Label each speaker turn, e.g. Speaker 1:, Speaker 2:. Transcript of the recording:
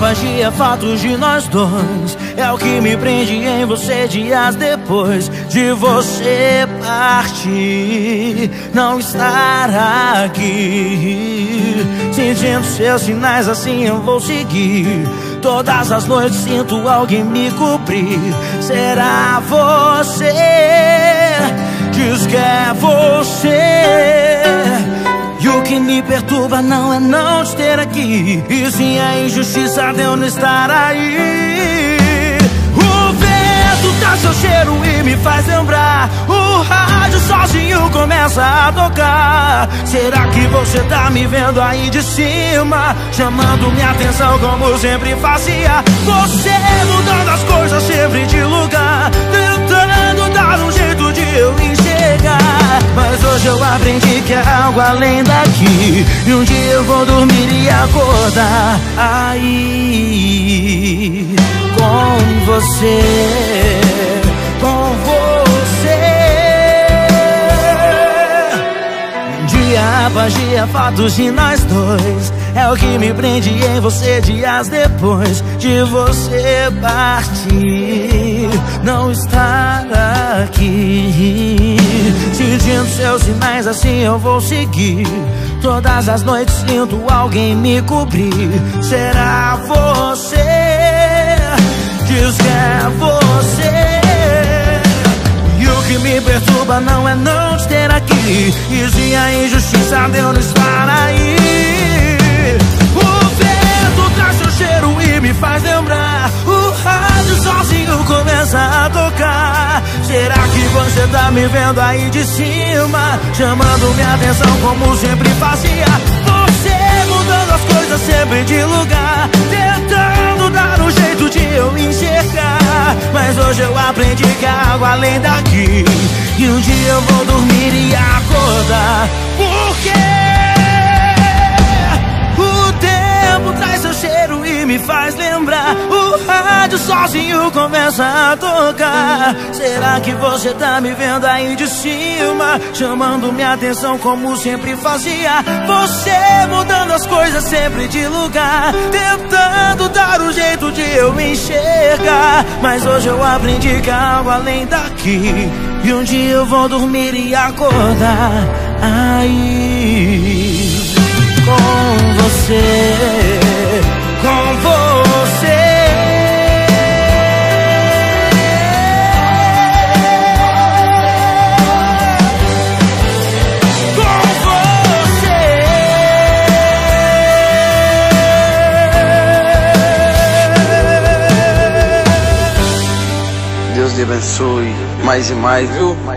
Speaker 1: apagia fatos de nós dois. É o que me prende em você dias depois de você partir, não estar aqui. Sentindo seus sinais, assim eu vou seguir. Todas as noites sinto alguém me cobrir. Será você? Diz que é você. E o que me perturba não é não te ter aqui, e sim a injustiça de eu não estar aí. O vento traz seu cheiro e me faz lembrar. O rádio sozinho começa a tocar. Será que você tá me vendo aí de cima, chamando minha atenção como sempre fazia? Você mudando as coisas sempre de lugar, tentando dar um jeito de eu enxergar. Mas hoje eu aprendi que é algo além daqui, e um dia eu vou dormir e acordar aí com você, com você. Um dia apagia fatos de nós dois. É o que me prende em você dias depois de você partir, não estar aqui. Sentindo seus sinais, assim eu vou seguir. Todas as noites sinto alguém me cobrir. Será você? Diz que é você. E o que me perturba não é não te ter aqui, e sim a injustiça de eu não estar aí. O vento traz seu cheiro e me faz lembrar. O rádio sozinho começa a tocar. Será que você tá me vendo aí de cima, chamando minha atenção como sempre fazia? Você mudando as coisas sempre de lugar, tentando dar um jeito de eu enxergar. Mas hoje eu aprendi que há algo além daqui, e um dia eu vou dormir e acordar. Porque o tempo traz seu cheiro e me faz lembrar. O rádio sozinho começa a tocar. Será que você tá me vendo aí de cima, chamando minha atenção como sempre fazia? Você mudando as coisas sempre de lugar, tentando dar um jeito de eu enxergar. Mas hoje eu aprendi que há algo além daqui, e um dia eu vou dormir e acordar aí com você, com você. Com você.
Speaker 2: Deus te abençoe mais e mais, viu?